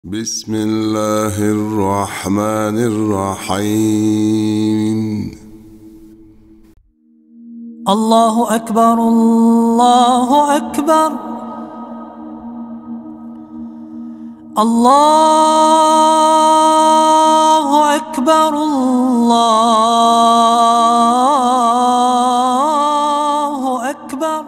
بسم الله الرحمن الرحيم الله أكبر الله أكبر الله أكبر الله أكبر.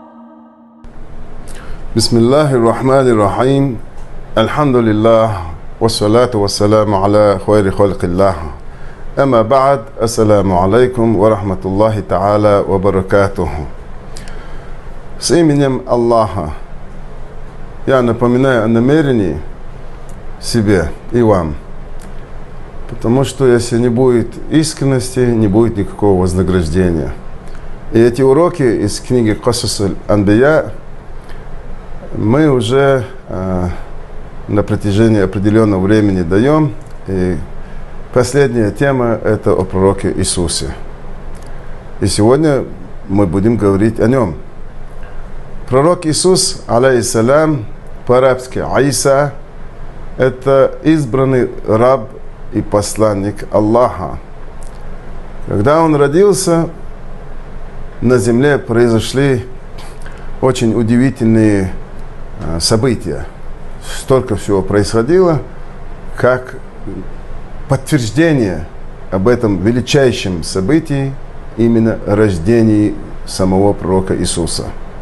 بسم الله الرحمن الرحيم. الحمد لله والصلاة والسلام على خير خلق الله. أما بعد, ассаламу алейкум ва рахматуллахи та'аля ва баракатуху. С именем Аллаха я напоминаю о намерении себе и вам, потому что если не будет искренности, не будет никакого вознаграждения. И эти уроки из книги Касас аль-Анбия мы уже на протяжении определенного времени даем. И последняя тема – это о пророке Иисусе. И сегодня мы будем говорить о нем. Пророк Иисус, алейхиссалям, по-арабски Иса, это избранный раб и посланник Аллаха. Когда он родился, на земле произошли очень удивительные события. Столько всего происходило, как подтверждение об этом величайшем событии, именно рождении самого пророка Иисуса.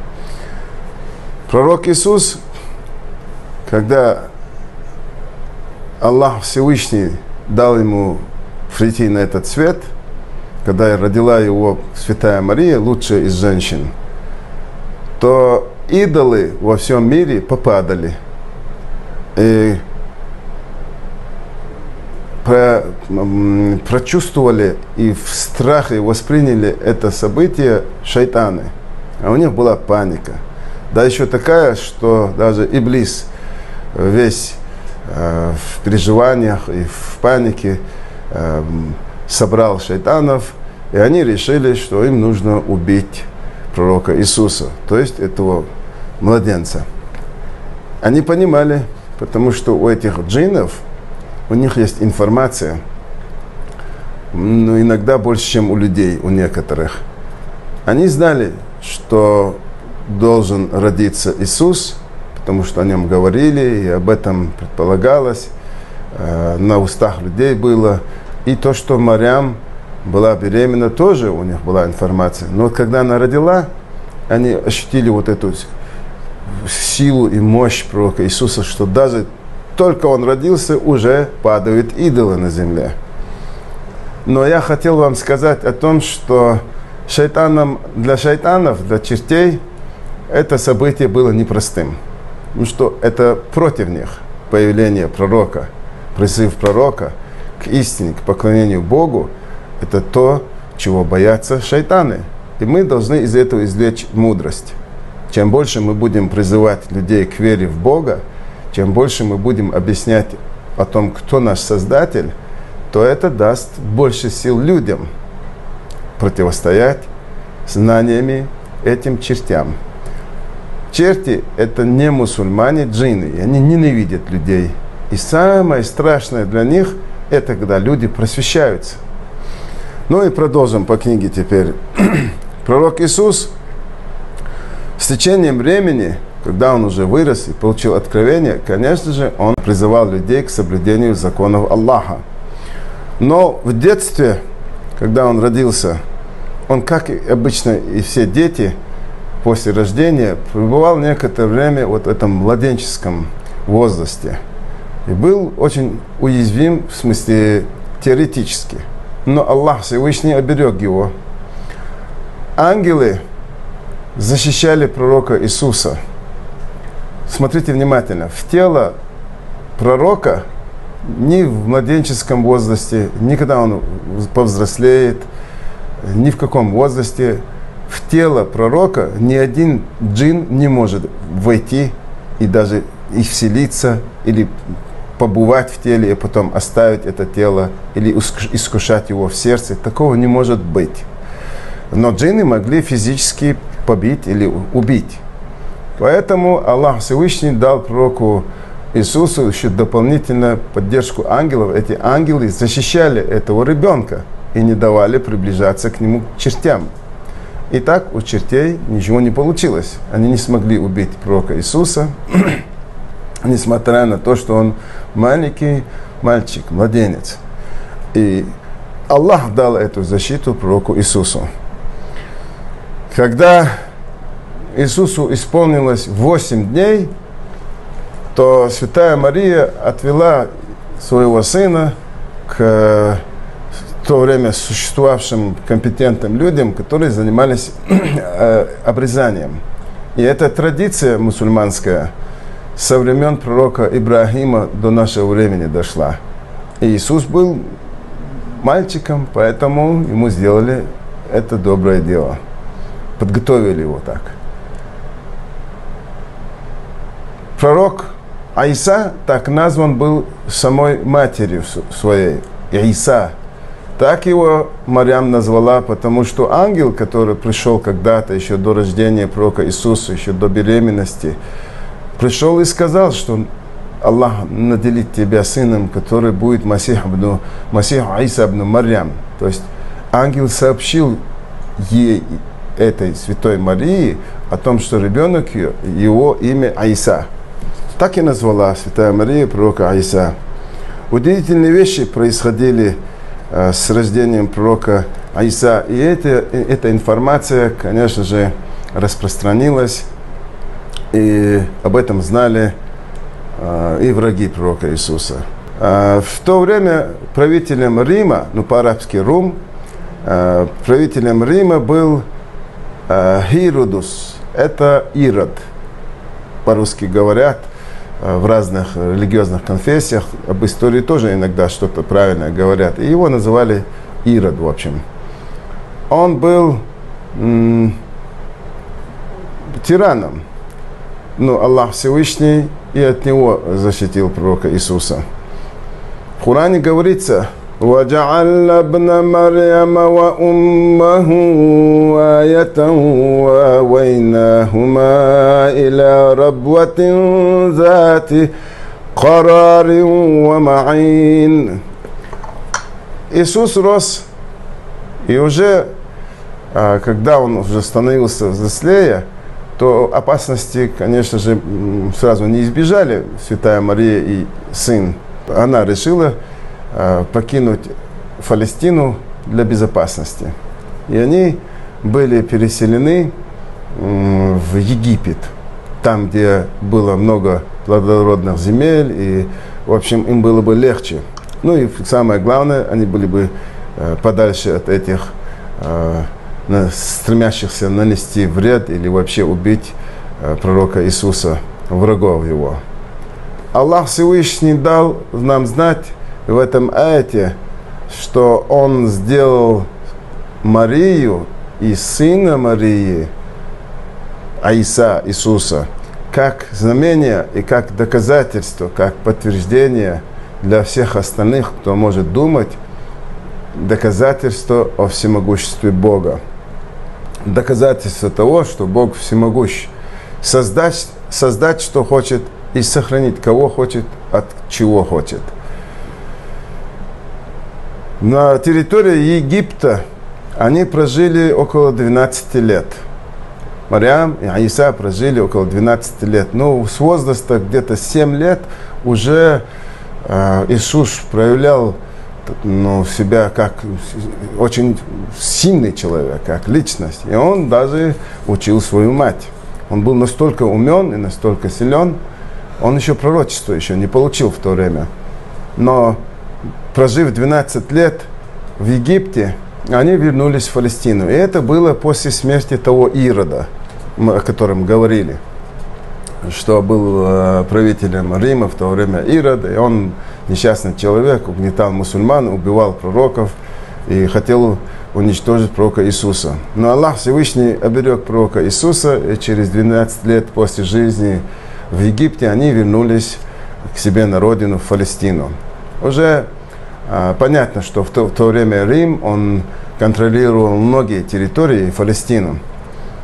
Пророк Иисус, когда Аллах Всевышний дал ему прийти на этот свет, когда родила его Святая Мария, лучшая из женщин, то идолы во всем мире попадали. И прочувствовали и в страхе восприняли это событие шайтаны. А у них была паника. Да еще такая, что даже Иблис весь в переживаниях и в панике собрал шайтанов, и они решили, что им нужно убить пророка Иисуса, то есть этого младенца. Они понимали, потому что у этих джиннов, у них есть информация, но иногда больше, чем у людей, у некоторых. Они знали, что должен родиться Иисус, потому что о нем говорили, и об этом предполагалось, на устах людей было. И то, что Марьям была беременна, тоже у них была информация. Но вот когда она родила, они ощутили вот эту силу и мощь пророка Иисуса, что даже только он родился, уже падают идолы на земле. Но я хотел вам сказать о том, что для шайтанов, для чертей, это событие было непростым. Потому что это против них появление пророка, призыв пророка к истине, к поклонению Богу. Это то, чего боятся шайтаны. И мы должны из этого извлечь мудрость. Чем больше мы будем призывать людей к вере в Бога, чем больше мы будем объяснять о том, кто наш Создатель, то это даст больше сил людям противостоять знаниями этим чертям. Черти – это не мусульмане, джинны, и они ненавидят людей. И самое страшное для них – это когда люди просвещаются. Ну и продолжим по книге теперь. Пророк Иисус с течением времени, когда он уже вырос и получил откровение, конечно же, он призывал людей к соблюдению законов Аллаха. Но в детстве, когда он родился, он, как и обычно и все дети, после рождения, пребывал некоторое время вот в этом младенческом возрасте. И был очень уязвим, в смысле теоретически. Но Аллах Всевышний оберег его. Ангелы защищали пророка Иисуса. Смотрите внимательно. В тело пророка ни в младенческом возрасте, ни когда он повзрослеет, ни в каком возрасте, в тело пророка ни один джин не может войти и даже и вселиться, или побывать в теле, и потом оставить это тело, или искушать его в сердце. Такого не может быть. Но джинны могли физически побить или убить. Поэтому Аллах Всевышний дал пророку Иисусу еще дополнительно поддержку ангелов. Эти ангелы защищали этого ребенка и не давали приближаться к нему чертям. И так у чертей ничего не получилось. Они не смогли убить пророка Иисуса, несмотря на то, что он маленький мальчик, младенец. И Аллах дал эту защиту пророку Иисусу. Когда Иисусу исполнилось 8 дней, то Святая Мария отвела своего сына к в то время существовавшим компетентным людям, которые занимались обрезанием. И эта традиция мусульманская со времен пророка Ибрагима до нашего времени дошла. И Иисус был мальчиком, поэтому ему сделали это доброе дело. Подготовили его так. Пророк Иса так назван был самой матерью своей, Иса. Так его Марьям назвала, потому что ангел, который пришел когда-то, еще до рождения пророка Иисуса, еще до беременности, пришел и сказал, что Аллах наделит тебя сыном, который будет Масих Иса ибн Марьям. То есть ангел сообщил ей, этой святой Марии, о том, что ребенок ее, его имя Иса. Так и назвала Святая Мария пророка Иса. Удивительные вещи происходили с рождением пророка Иса. И эта информация, конечно же, распространилась. И об этом знали и враги пророка Иисуса. В то время правителем Рима, по-арабски Рум, правителем Рима был Иродус. Это Ирод. По-русски говорят. В разных религиозных конфессиях об истории тоже иногда что-то правильное говорят. И его называли Ирод, в общем. Он был тираном. Но Аллах Всевышний и от него защитил пророка Иисуса. В Коране говорится: وَجَعَلَّ ابْنَ مَرْيَمَ وَأُمَّهُ آيَةً وَآوَيْنَاهُمَا إِلَى رَبْوَةٍ ذَاتِ قَرَارٍ وَمَعِينٍ. Иисус рос, и уже, когда он уже становился взрослее, то опасности, конечно же, сразу не избежали Святая Мария и сын. Она решила покинуть Палестину для безопасности. И они были переселены в Египет, там, где было много плодородных земель, и, в общем, им было бы легче. Ну и самое главное, они были бы подальше от этих стремящихся нанести вред или вообще убить пророка Иисуса, врагов его. Аллах Всевышний дал нам знать в этом аяте, что Он сделал Марию и сына Марии, Иса, Иисуса, как знамение и как доказательство, как подтверждение для всех остальных, кто может думать, доказательство о всемогуществе Бога. Доказательство того, что Бог всемогущ. Создать, что хочет, и сохранить, кого хочет, от чего хочет. На территории Египта они прожили около 12 лет. Марьям и Иса прожили около 12 лет. Но с возраста где-то 7 лет уже Иисус проявлял себя как очень сильный человек, как личность. И он даже учил свою мать. Он был настолько умен и настолько силен. Он еще пророчество еще не получил в то время. Но прожив 12 лет в Египте, они вернулись в Палестину. И это было после смерти того Ирода, о котором говорили, что был правителем Рима в то время Ирод, и он, несчастный человек, угнетал мусульман, убивал пророков и хотел уничтожить пророка Иисуса. Но Аллах Всевышний оберег пророка Иисуса, и через 12 лет после жизни в Египте они вернулись к себе на родину, в Палестину. Уже понятно, что в то время Рим, он контролировал многие территории Палестины.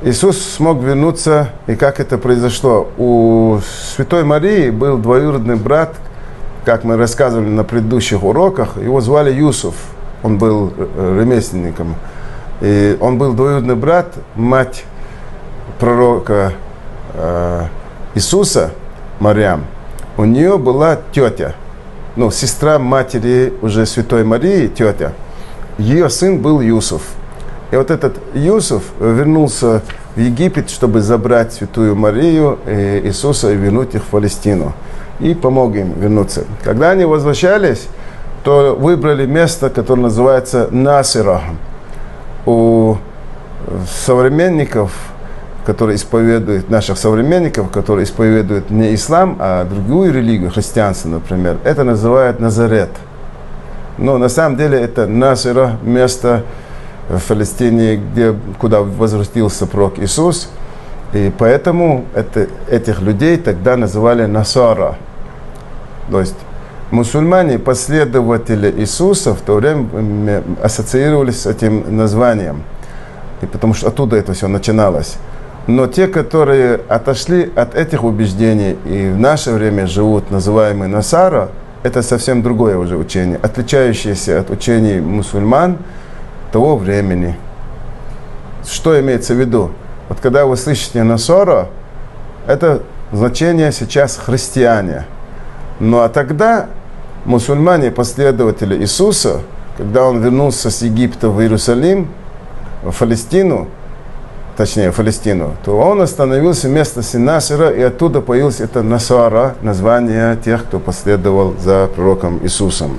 Иисус смог вернуться, и как это произошло? У Святой Марии был двоюродный брат, как мы рассказывали на предыдущих уроках, его звали Юсуф, он был ремесленником. И он был двоюродный брат, мать пророка Иисуса, Марьям. У нее была тетя, сестра матери уже Святой Марии, тетя. Ее сын был Юсуф. И вот этот Юсуф вернулся в Египет, чтобы забрать Святую Марию и Иисуса и вернуть их в Палестину. И помог им вернуться. Когда они возвращались, то выбрали место, которое называется Насира. У современников, которые исповедуют, наших современников, которые исповедуют не ислам, а другую религию, христианство, например, это называют Назарет. Но на самом деле это Насира, место в Палестине, куда возвратился пророк Иисус. И поэтому этих людей тогда называли Насара. То есть мусульмане, последователи Иисуса, в то время ассоциировались с этим названием, и потому что оттуда это все начиналось. Но те, которые отошли от этих убеждений и в наше время живут, называемые Насара, это совсем другое уже учение, отличающееся от учений мусульман того времени. Что имеется в виду? Вот когда вы слышите Насара, это значение сейчас христиане. Ну а тогда мусульмане, последователи Иисуса, когда он вернулся с Египта в Иерусалим, в Палестину, то он остановился вместо Насира, и оттуда появилось это Насара, название тех, кто последовал за пророком Иисусом.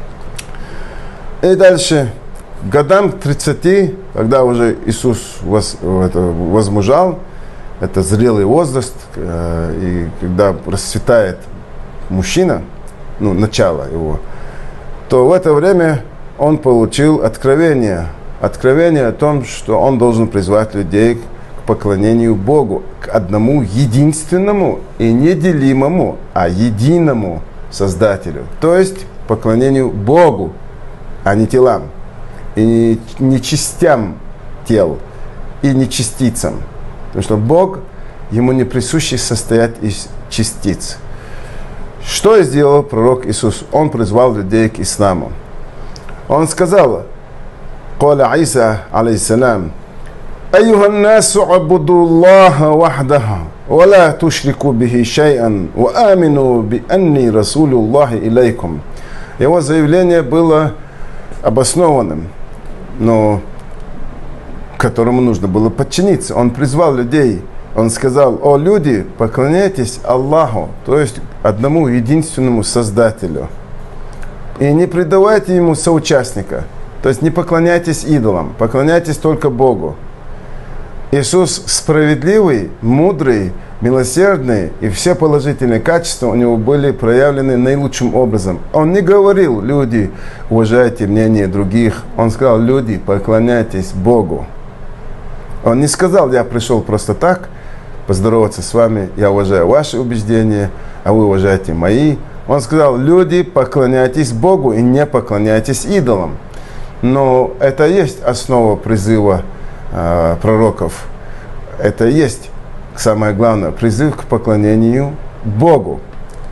И дальше, к годам 30, когда уже Иисус возмужал, это зрелый возраст, и когда расцветает мужчина, начало его, то в это время он получил откровение о том, что он должен призвать людей к поклонению Богу, к одному единственному и неделимому, а единому Создателю. То есть поклонению Богу, а не телам, и не частям тел, и не частицам. Потому что Бог, ему не присуще состоять из частиц. Что сделал пророк Иисус? Он призвал людей к исламу. Он сказал: قال عيسى عليه السلام أيها الناس اعبدوا الله وحده ولا تشركوا به شيئا وآمنوا بأني رسول الله إليكم. Его заявление было обоснованным, но которому нужно было подчиниться. Он призвал людей, он сказал: о люди, поклоняйтесь Аллаху, то есть одному единственному Создателю, и не предавайте ему соучастника. То есть не поклоняйтесь идолам, поклоняйтесь только Богу. Иисус справедливый, мудрый, милосердный, и все положительные качества у него были проявлены наилучшим образом. Он не говорил: люди, уважайте мнение других. Он сказал: люди, поклоняйтесь Богу. Он не сказал: я пришел просто так поздороваться с вами, я уважаю ваши убеждения, а вы уважаете мои. Он сказал: люди, поклоняйтесь Богу и не поклоняйтесь идолам. Но это и есть основа призыва пророков. Это и есть самое главное, призыв к поклонению Богу.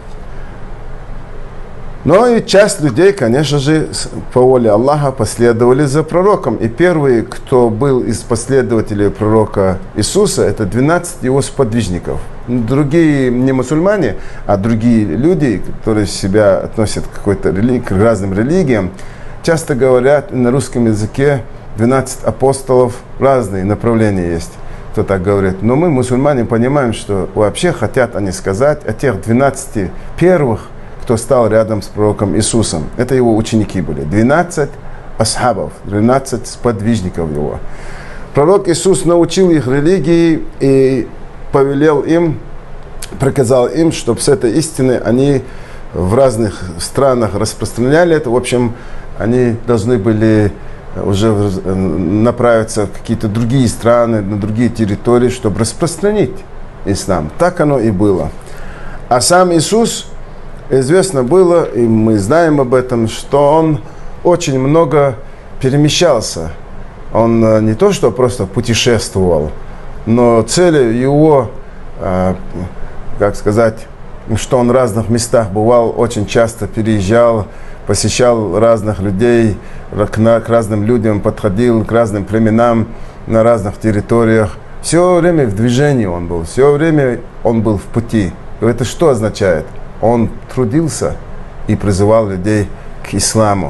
Но и часть людей, конечно же, по воле Аллаха последовали за пророком. И первые, кто был из последователей пророка Иисуса, это 12 его сподвижников. Другие не мусульмане, а другие люди, которые себя относят к разным религиям, часто говорят на русском языке 12 апостолов, разные направления есть, кто так говорит. Но мы, мусульмане, понимаем, что вообще хотят они сказать о тех 12 первых, кто стал рядом с пророком Иисусом. Это его ученики были. 12 асхабов, 12 сподвижников его. Пророк Иисус научил их религии и повелел им, приказал им, чтобы с этой истины они в разных странах распространяли это. В общем, они должны были уже направиться в какие-то другие страны, на другие территории, чтобы распространить ислам. Так оно и было. А сам Иисус, известно было, и мы знаем об этом, что он очень много перемещался. Он не то, что просто путешествовал, но целью его, как сказать, что он в разных местах бывал, очень часто переезжал, посещал разных людей, к разным людям подходил, к разным племенам на разных территориях. Все время в движении он был, все время он был в пути. И это что означает? Он трудился и призывал людей к исламу.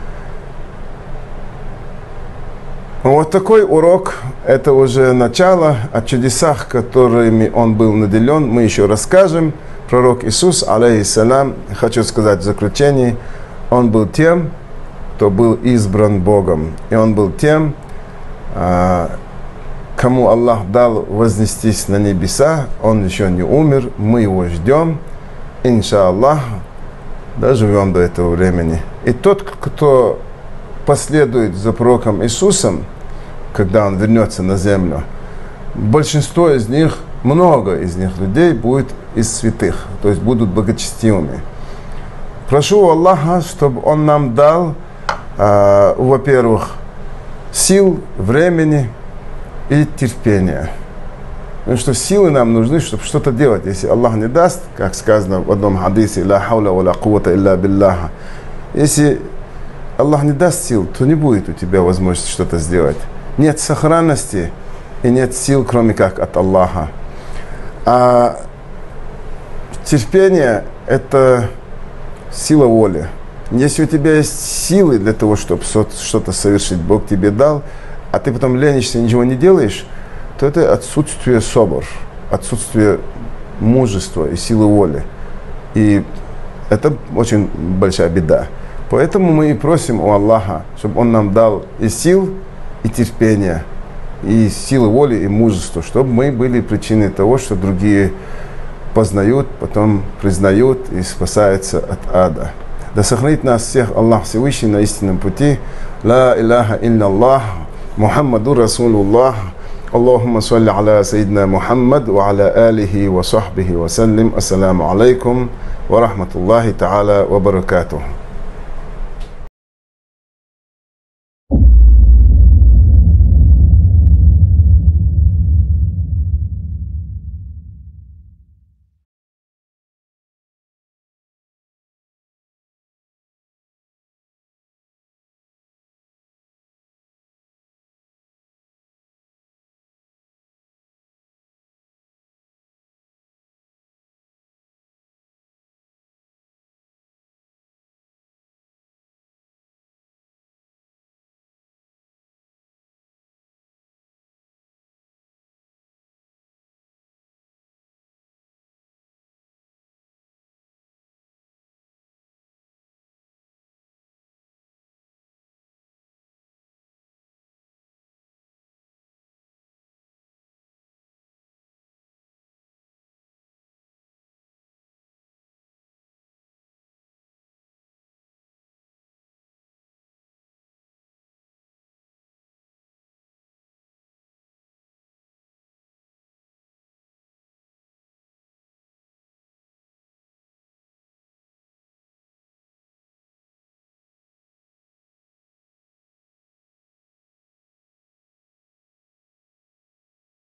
Вот такой урок, это уже начало. О чудесах, которыми он был наделен, мы еще расскажем. Пророк Иисус, алейхиссалям, хочу сказать в заключении, он был тем, кто был избран Богом. И он был тем, кому Аллах дал вознестись на небеса. Он еще не умер, мы его ждем. Иншаллах, доживем до этого времени. И тот, кто последует за пророком Иисусом, когда он вернется на землю, большинство из них, много из них людей будет из святых, то есть будут благочестивыми. Прошу Аллаха, чтобы Он нам дал, во-первых, сил, времени и терпения. Потому что силы нам нужны, чтобы что-то делать. Если Аллах не даст, как сказано в одном хадисе, «Ла хауля ва ла куввата илля биллаха». Если Аллах не даст сил, то не будет у тебя возможности что-то сделать. Нет сохранности и нет сил, кроме как от Аллаха. А терпение – это сила воли. Если у тебя есть силы для того, чтобы что-то совершить, Бог тебе дал, а ты потом ленишься и ничего не делаешь, то это отсутствие собор, отсутствие мужества и силы воли. И это очень большая беда. Поэтому мы и просим у Аллаха, чтобы Он нам дал и сил, и терпения, и силы воли, и мужества, чтобы мы были причиной того, что другие познают, потом признают и спасаются от ада. Да сохранит нас всех Аллах Всевышний на истинном пути. Ла илляха илля Мухаммаду Расулуллах. Аллахумма салли аля Сайидна Мухаммад ва аля алихи ва сахбихи ва саллим. Ассаламу алейкум ва рахматуллахи та'аля ва баракатух.